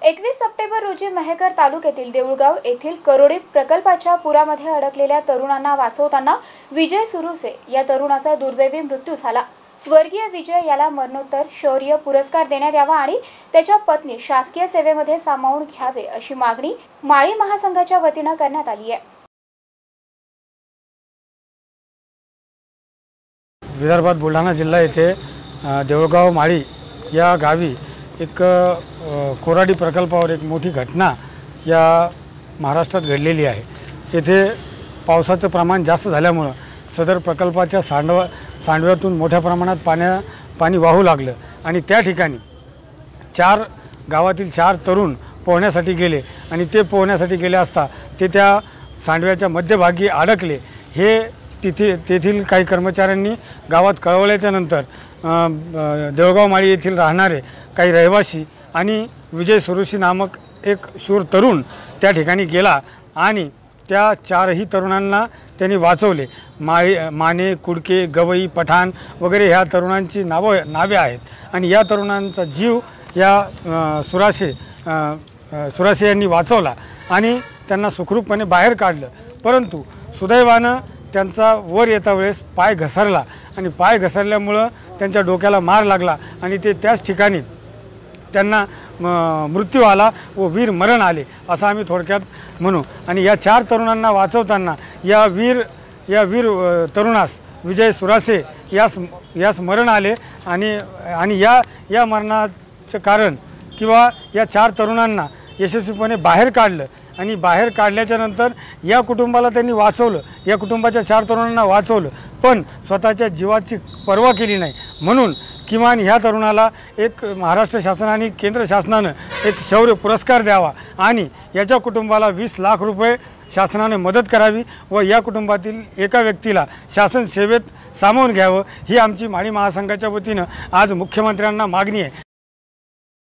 21 September रोजी मेहकर तालुक्यातील देऊळगाव येथील करोडी प्रकल्पाच्या पुरामध्ये अडकलेल्या तरुणांना वाचवताना विजय सुरुसे या तरुणाचा दुर्दैवी मृत्यू झाला। स्वर्गीय विजय याला मरणोत्तर शौर्य पुरस्कार देण्यात यावा आणि त्याच्या पत्नी शासकीय सेवेमध्ये सामावून घ्यावे अशी मागणी माळी महासंघाच्या वतीने करण्यात आली आहे। विदर्भात बुलढाणा जिल्हा येथे देऊळगाव माळी या गावी एक कोराडी प्रकल्पावर एक मोठी घटना या महाराष्ट्रात घडलेली आहे। येथे पावसाचं प्रमाण जास्त झाल्यामुळे सदर प्रकल्पाच्या सांडव्यातून मोठ्या प्रमाणात पाणी वाहू लागलं आणि त्या ठिकाणी गावातील 4 तरुण पोहण्यासाठी गेले आणि ते पोहण्यासाठी गेले असता ते त्या सांडव्याच्या मध्यभागी अडकले। हे तेथील काही कर्मचाऱ्यांनी गावात कळवल्याच्या नंतर देऊळगाव माळी येथील राहणारे काही रहिवासी आणि विजय सुरुशी नामक एक शूर तरुण त्या ठिकाणी गेला आणि त्या 4ही तरुणांना त्यांनी वाचवले। माने, कुडके, गवई, पठाण वगैरे ह्या तरुणांची नावे आहेत आणि या तरुणांचा जीव या सुरासे यांनी वाचवला आणि त्यांना सुखरूपपणे बाहेर काढलं। परंतु सुदैवानं त्यांचा वर येता वेळेस पाय घसरला आणि पाय घसरल्यामुळं त्यांच्या डोक्याला मार लागला आणि ते त्याच ठिकाणी त्यांना मृत्यू आला व वीर मरण आले असं आम्ही थोडक्यात म्हणू। आणि या 4 तरुणांना वाचवताना या वीर तरुणास विजय सुरासे यास मरण आले आणि या मरणाचं कारण किंवा या 4 तरुणांना यशस्वीपणे बाहेर काढलं आणि बाहेर काढल्याच्या नंतर या कुटुंबाला त्यांनी वाचवलं, या कुटुंबाच्या 4 तरुणांना वाचवलं, पण स्वतःच्या जीवाची पर्वा केली नाही। म्हणून किमान ह्या तरुणाला एक महाराष्ट्र शासनाने केंद्र शासनानं एक शौर्य पुरस्कार द्यावा आणि याच्या कुटुंबाला 20 लाख रुपये शासनाने मदत करावी व या कुटुंबातील एका व्यक्तीला शासन सेवेत सामावून घ्यावं ही आमची माळी महासंघाच्या वतीनं आज मुख्यमंत्र्यांना मागणी आहे।